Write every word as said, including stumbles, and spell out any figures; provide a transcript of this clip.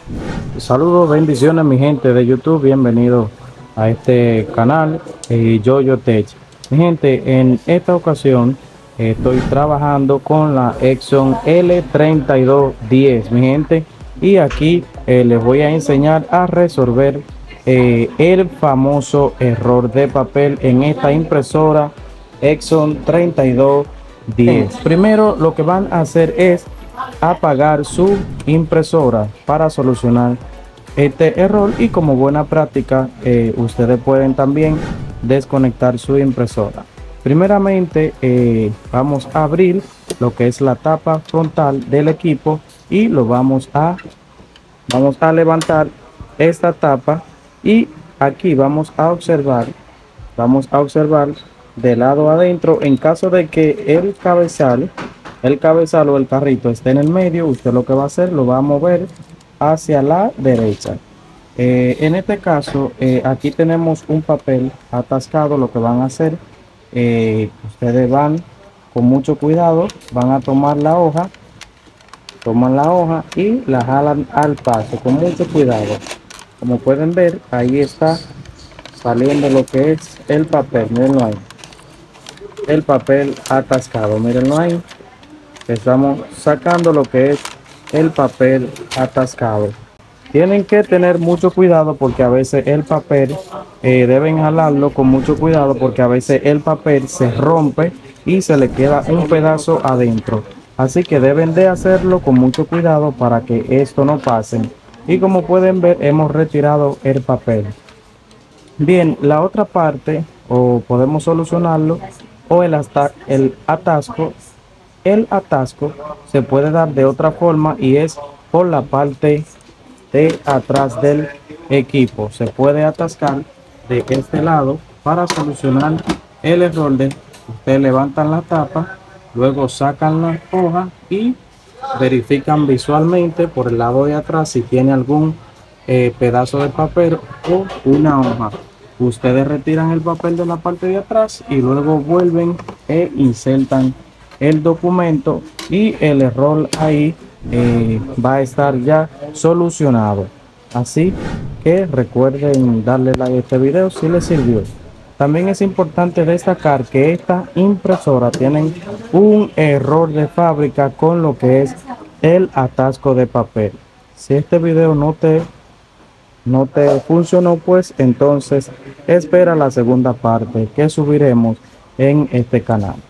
Saludos, bendiciones mi gente de YouTube, bienvenido a este canal eh, Yoyo Tech. Mi gente, en esta ocasión eh, estoy trabajando con la Exxon L treinta y dos diez, mi gente, y aquí eh, les voy a enseñar a resolver eh, el famoso error de papel en esta impresora Exxon treinta y dos diez. Primero lo que van a hacer es apagar su impresora para solucionar este error, y como buena práctica eh, ustedes pueden también desconectar su impresora. Primeramente eh, vamos a abrir lo que es la tapa frontal del equipo y lo vamos a vamos a levantar esta tapa, y aquí vamos a observar vamos a observar de lado adentro. En caso de que el cabezal el cabezal o el carrito esté en el medio, usted lo que va a hacer, lo va a mover hacia la derecha. Eh, en este caso eh, aquí tenemos un papel atascado. Lo que van a hacer, eh, ustedes van con mucho cuidado, van a tomar la hoja toman la hoja y la jalan al paso con mucho cuidado. Como pueden ver, ahí está saliendo lo que es el papel. Mírenlo ahí, el papel atascado, mírenlo ahí. Estamos sacando lo que es el papel atascado. Tienen que tener mucho cuidado porque a veces el papel eh, deben jalarlo con mucho cuidado, porque a veces el papel se rompe y se le queda un pedazo adentro. Así que deben de hacerlo con mucho cuidado para que esto no pase. Y como pueden ver, hemos retirado el papel. Bien, la otra parte, o podemos solucionarlo, o el, hasta, el atasco. El atasco se puede dar de otra forma, y es por la parte de atrás del equipo. Se puede atascar de este lado. Para solucionar el error, de ustedes levantan la tapa, luego sacan la hoja y verifican visualmente por el lado de atrás si tiene algún eh, pedazo de papel o una hoja. Ustedes retiran el papel de la parte de atrás y luego vuelven e insertan el documento, y el error ahí eh, va a estar ya solucionado. Así que recuerden darle like a este video si les sirvió. También es importante destacar que esta impresora tiene un error de fábrica con lo que es el atasco de papel. Si este video no te no te funcionó, pues entonces espera la segunda parte que subiremos en este canal.